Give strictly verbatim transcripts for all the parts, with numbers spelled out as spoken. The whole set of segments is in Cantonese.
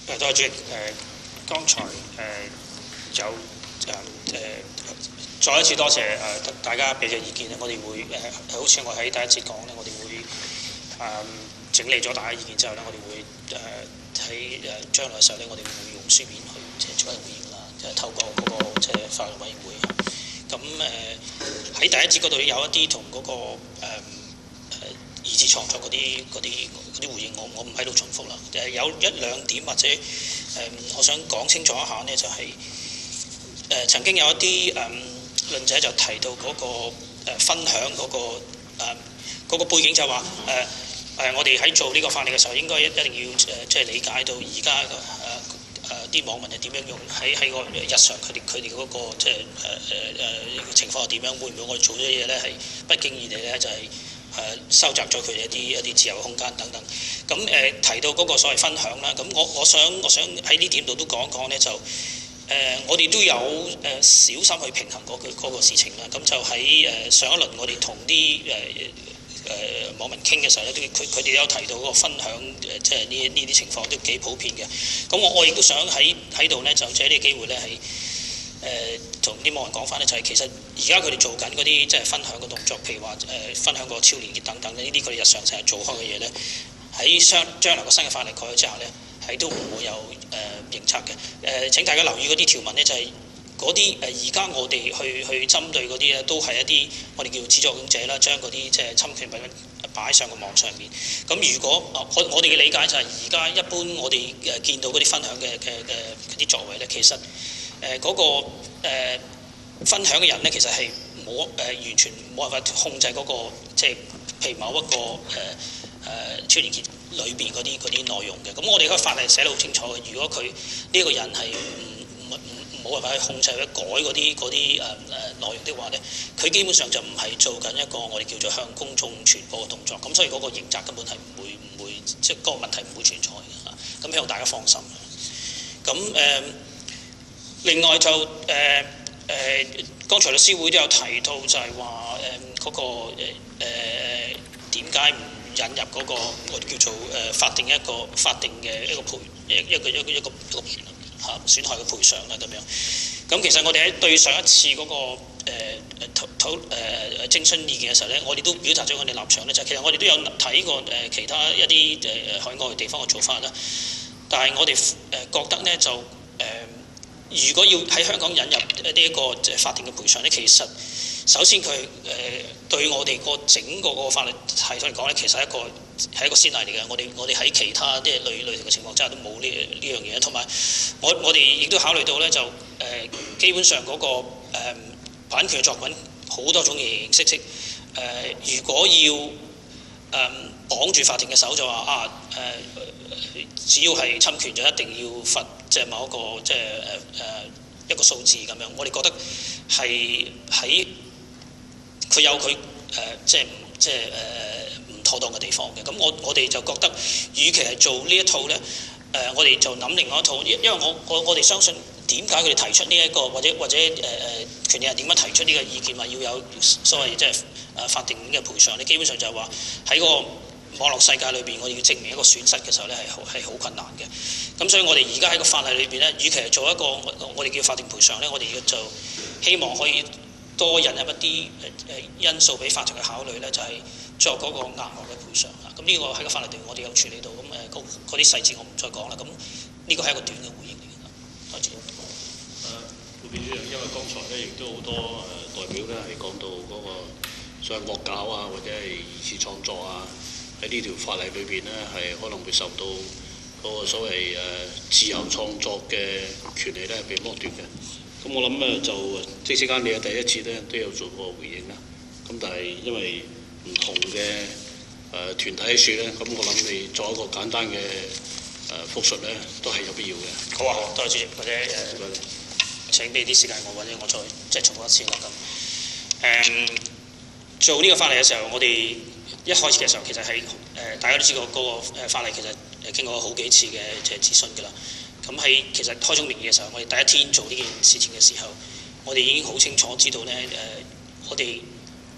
誒，多謝主席。誒、呃，剛才誒、呃、有誒誒、呃，再一次多謝誒、呃、大家俾嘅意見咧，我哋會誒、呃，好似我喺第一節講咧，我哋會誒、呃、整理咗大家意見之後咧，我哋會誒喺誒將來嘅時候咧，我哋會用書面去即係做一個回應啦，即係透過嗰、那個即係法律委員會。咁誒喺第一節嗰度有一啲同嗰個誒誒二次創作嗰啲嗰啲嗰啲回應，我我唔喺度重複啦。誒有一兩點或者誒、呃，我想講清楚一下呢，就係、是、誒、呃、曾經有一啲誒、呃、論者就提到嗰、那個、呃、分享嗰、那個誒嗰、呃那個背景就話誒誒我哋喺做呢個法例嘅時候，應該一一定要誒即係理解到而家嘅誒。呃誒啲、呃、網民係點樣用喺喺個日常佢哋佢哋嗰個即係誒誒誒情況係點樣？會唔會我哋做咗嘢咧係不經意地咧就係、是、誒、呃、收窄咗佢哋一啲一啲自由空間等等？咁誒、呃、提到嗰個所謂分享啦，咁我我想我想喺呢點度都講一講咧，就誒、呃、我哋都有誒、呃、小心去平衡嗰、那個嗰、那個事情啦。咁就喺誒、呃、上一輪我哋同啲誒。呃誒、呃、網民傾嘅時候咧，都佢佢哋都有提到嗰個分享誒，即係呢呢啲情況都幾普遍嘅。咁我我亦都想喺喺度咧，就借呢個機會咧，係誒同啲網民講翻咧，就係、是、其實而家佢哋做緊嗰啲即係分享嘅動作，譬如話誒、呃、分享個超連結等等呢啲佢哋日常成日做開嘅嘢咧，喺將將來個新嘅法例改咗之後咧，係都唔會有誒、呃、刑責嘅。誒、呃、請大家留意嗰啲條文咧，就係、是。嗰啲誒而家我哋去去針對嗰啲咧，都係一啲我哋叫始作俑者啦，將嗰啲即係侵權品擺上個網上面。咁如果我我哋嘅理解就係而家一般我哋誒見到嗰啲分享嘅嘅嘅啲作為咧，其實誒嗰、呃嗰個、呃、分享嘅人咧，其實係冇誒完全冇辦法控制嗰、嗰個即係譬如某一個誒誒超連結裏邊嗰啲嗰啲內容嘅。咁我哋個法例寫得好清楚嘅，如果佢呢個人係唔冇辦法去控制或者改嗰啲嗰啲誒誒內容的話咧，佢基本上就唔係做緊一個我哋叫做向公眾傳播嘅動作，咁所以嗰個刑責根本係唔會唔會即係嗰個問題唔會存在嘅嚇，咁希望大家放心。咁誒、呃，另外就誒誒、呃呃，剛才律師會都有提到就係話誒嗰個誒誒點解唔引入嗰、嗰個我哋叫做誒、呃、法定一個法定嘅一個賠一一個一個一個一個嚇損害嘅賠償啦咁樣，咁其實我哋喺對上一次嗰、那個誒討討誒徵詢意見嘅時候咧，我哋都表達咗我哋立場咧，就係、是、其實我哋都有睇過誒其他一啲誒海外地方嘅做法啦，但係我哋誒覺得咧就誒、呃，如果要喺香港引入呢一個即係法定嘅賠償咧，其實首先佢誒、呃、對我哋個整個個法律系統嚟講咧，其實係一個係一個先例嚟嘅。我哋我哋喺其他即係類類同嘅情況之下都冇呢呢樣嘢。同埋我我哋亦都考慮到咧，就誒、呃、基本上嗰、那個、呃、版權嘅作品好多種形形色色。誒、呃、如果要誒、呃、綁住法庭嘅手就話啊誒、呃，只要係侵權就一定要罰即係某一個即係誒誒一個數字咁樣。我哋覺得係喺佢有佢誒、呃，即係即係誒唔妥當嘅地方嘅。咁我我哋就覺得，與其係做呢一套咧，誒、呃，我哋就諗另外一套。因為我我我哋相信點解佢哋提出呢、這、一個，或者或者誒誒、呃、權利人點樣提出呢個意見，話要有所謂即係誒法定嘅賠償咧，基本上就係話喺個網絡世界裏邊，我哋要證明一個損失嘅時候咧，係好係好困難嘅。咁所以我哋而家喺個法例裏邊咧，與其係做一個我哋叫法定賠償咧，我哋就希望可以多引入一啲誒誒因素俾法庭去考慮咧，就係、是、作嗰個額外嘅賠償啊。咁呢個喺個法例度我哋有處理到，咁誒嗰啲細節我唔再講啦。咁呢個係一個短嘅回應嚟嘅。多謝。 誒，副秘書長，因為剛才咧亦都好多誒代表咧係講到嗰個所謂惡搞啊，或者係二次創作啊，喺呢條法例裏邊咧係可能會受到嗰個所謂誒自由創作嘅權利咧係被剝奪嘅。咁我諗咧就即使間你嘅第一次咧都有做過回應啦。咁但係因為唔同嘅誒、呃、團體喺説咧，咁我諗你作一個簡單嘅誒復述咧都係有必要嘅。 好啊，好，多謝主席，或者誒、呃、請俾啲時間我，或者我再即係重複一次啦咁。誒、嗯、做呢個法例嘅時候，我哋一開始嘅時候其實係誒、呃、大家都知道嗰個誒法例其實誒經過好幾次嘅即係諮詢㗎啦。咁喺其實開宗明義嘅時候，我哋第一天做呢件事情嘅時候，我哋已經好清楚知道咧誒、呃，我哋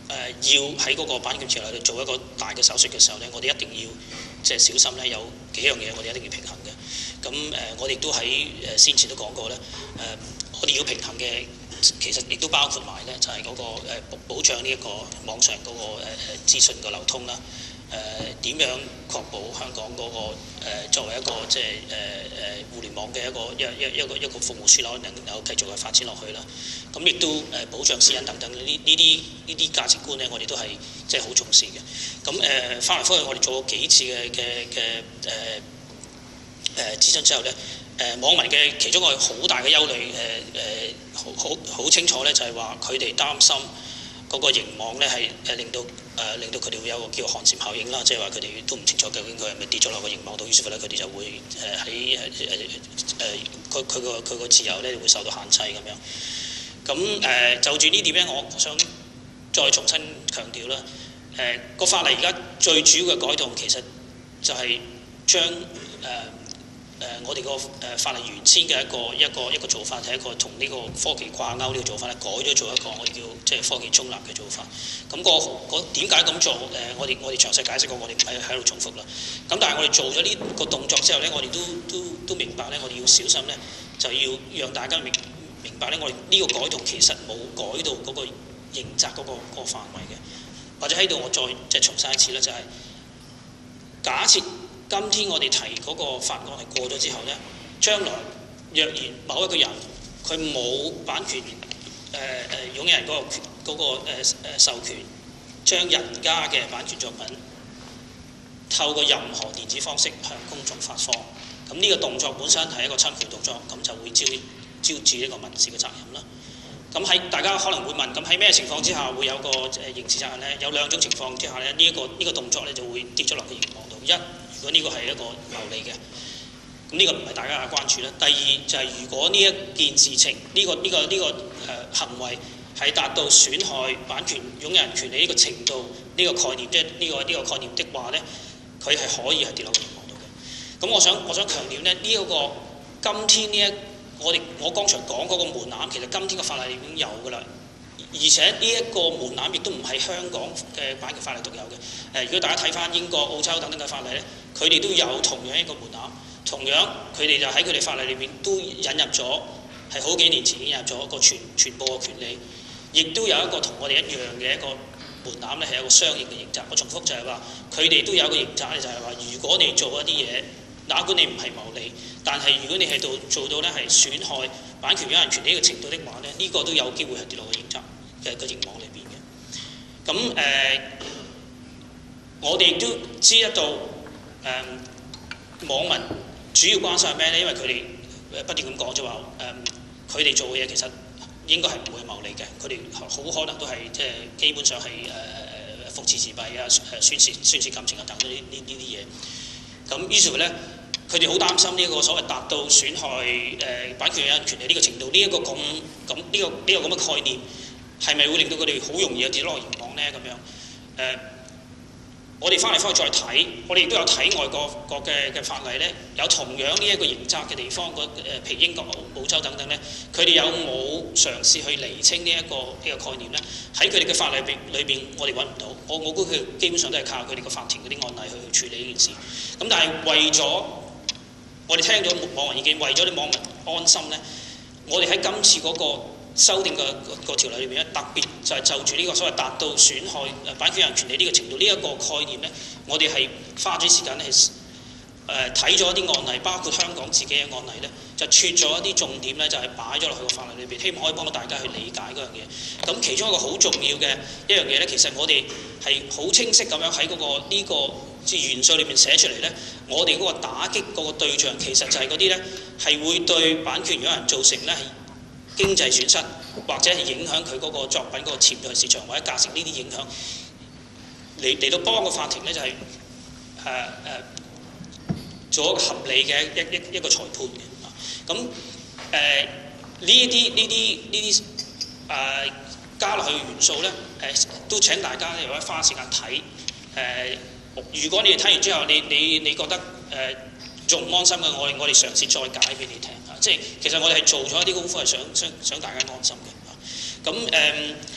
要喺嗰個版權條例度做一個大嘅手術嘅時候咧，我哋一定要即係小心咧，有幾樣嘢我哋一定要平衡嘅。咁誒、呃，我哋都喺誒先前都講過咧，誒、呃，我哋要平衡嘅其實亦都包括埋咧，就係、是、嗰、那個、呃、保障呢一個網上嗰、那個誒誒、呃、資訊嘅流通啦。誒、呃、點樣確保香港嗰、那個、呃、作為一個即係誒誒互聯網嘅一個一一一個一個服務樞紐能夠繼續去發展落去啦。咁亦都誒保障私隱等等呢呢啲呢啲價值觀咧，我哋都係即係好重視嘅。咁誒翻嚟翻去，我哋做過幾次嘅嘅嘅誒誒諮詢之後咧，誒、呃、網民嘅其中一個好大嘅憂慮誒誒好好好清楚咧，就係話佢哋擔心嗰個熒網咧係誒令到誒、呃、令到佢哋會有個叫寒蟬效應啦，即係話佢哋都唔清楚究竟佢係咪跌咗落個熒網度，於是乎咧佢哋就會誒喺誒誒誒佢佢個佢個自由咧會受到限制咁樣。咁誒、呃、就住呢點咧，我想再重新強調啦。誒、呃、個法例而家最主要嘅改動其實就係將誒誒我哋個誒法例原先嘅一個一個一個做法係一個同呢個科技掛鈎呢個做法咧，改咗做一個我哋叫即係科技中立嘅做法。咁、那個個點解咁做？誒、呃、我哋我哋詳細解釋過，我哋唔喺喺度重複啦。咁但係我哋做咗呢個動作之後咧，我哋都都都明白咧，我哋要小心咧，就要讓大家明。明白咧，我哋呢個改動其實冇改到嗰個刑責嗰個嗰個範圍嘅，或者喺度我再即係重申一次咧，就係、是、假設今天我哋提嗰個法案係過咗之後咧，將來若然某一個人佢冇版權誒誒、呃、擁有人嗰、那個權嗰、那個誒、呃、授權，將人家嘅版權作品透過任何電子方式向公眾發放，咁呢個動作本身係一個侵權動作，咁就會招招致呢個民事嘅責任啦。咁喺大家可能會問，咁喺咩情況之下會有個誒刑事責任咧？有兩種情況之下咧，呢、這、一個呢、這個動作咧就會跌咗落個熒網度。一，如果呢個係一個牟利嘅，咁呢個唔係大家嘅關注啦。第二就係、是、如果呢一件事情，呢、這個呢、這個呢、這個誒、呃、行為係達到損害版權擁有人權利呢個程度，呢、這個概念即係呢個呢、這個概念的話咧，佢係可以係跌落個熒網度嘅。咁我想我想強調咧，呢、這、一個今天呢一我哋我剛才講嗰個門檻，其實今天嘅法例已經有㗎啦，而且呢一個門檻亦都唔係香港嘅版權法例獨有嘅。誒、呃，如果大家睇翻英國、澳洲等等嘅法例咧，佢哋都有同樣一個門檻，同樣佢哋就喺佢哋法例裏面都引入咗，係好幾年前引入咗一個傳傳播嘅權利，亦都有一個同我哋一樣嘅一個門檻咧，係有一個相應嘅刑責。我重複就係話，佢哋都有一個刑責咧，就係話，如果你做一啲嘢，哪管你唔係牟利，但係如果你係到做到咧係損害版權擁有人權利嘅程度的話咧，呢、這個都有機會係跌落個刑責嘅個刑網裏邊嘅。咁誒、呃，我哋亦都知得到誒、呃、網民主要關心係咩咧？因為佢哋不斷咁講就話誒，佢、呃、哋做嘅嘢其實應該係唔會牟利嘅，佢哋好可能都係即係基本上係誒誒諷刺自斃啊、誒宣泄宣泄感情啊等呢呢呢啲嘢。咁於是乎咧，佢哋好擔心呢一個所謂達到損害誒、呃、版權擁有人權利呢個程度，呢、這、一個咁咁呢個呢、這個咁嘅概念，係咪會令到佢哋好容易有跌落熒網咧？咁樣誒、呃，我哋翻嚟翻去再睇，我哋亦都有睇外國國嘅嘅法例咧，有同樣呢一個刑責嘅地方，個誒譬如英國、澳洲等等咧，佢哋有冇嘗試去釐清呢、這、一個呢、這個概念咧？喺佢哋嘅法例邊裏邊，我哋揾唔到。我我估佢基本上都係靠佢哋個法庭嗰啲案例去處理呢件事。咁但係為咗我哋聽咗網民意見，為咗啲網民安心咧，我哋喺今次嗰個修訂嘅個條例裏邊咧，特別就係就住呢個所謂達到損害誒版權人權利呢個程度呢一、這個概念咧，我哋係花咗時間咧係誒睇咗一啲案例，包括香港自己嘅案例咧，就撮咗一啲重點咧，就係擺咗落去個法例裏邊，希望可以幫到大家去理解嗰樣嘢。咁其中一個好重要嘅一樣嘢咧，其實我哋係好清晰咁樣喺嗰個呢個元素裏面寫出嚟咧，我哋嗰個打擊嗰個對象其實就係嗰啲咧係會對版權擁有人造成咧係經濟損失，或者係影響佢嗰個作品嗰個潛在市場或者價值呢啲影響，嚟嚟到幫個法庭咧就係誒誒。呃呃做一個合理嘅一一一個裁判嘅，咁誒呢一啲呢啲呢啲誒加落去嘅元素咧，誒、呃、都請大家咧，如果花時間睇誒、呃，如果你哋睇完之後，你你你覺得誒仲唔安心嘅，我哋我哋嘗試再解俾你聽啊！即係其實我哋係做咗一啲功夫，係想想想大家安心嘅。咁、啊、誒、呃，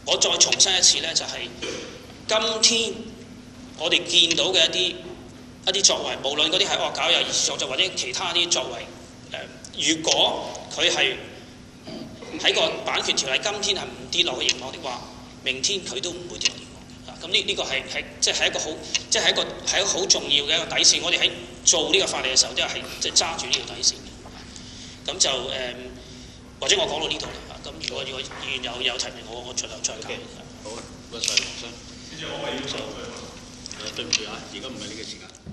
我再重申一次咧，就係、是、今天我哋見到嘅一啲一啲作為，無論嗰啲係惡搞有二次創作或者其他啲作為，誒、呃，如果佢係喺個版權條例今天係唔跌落去熒幕的話，明天佢都唔會跌落熒幕嘅。咁呢呢個係係即係一個好，即係一個係一個好重要嘅一個底線。我哋喺做呢個法例嘅時候，都係即係揸住呢條底線嘅。咁就誒、呃，或者我講到呢度啦。咁如果如果議員有有提名，我我盡量再講。 好啊，唔該曬，黃生。先生，我係要求誒，對唔住啊，而家唔係呢個時間。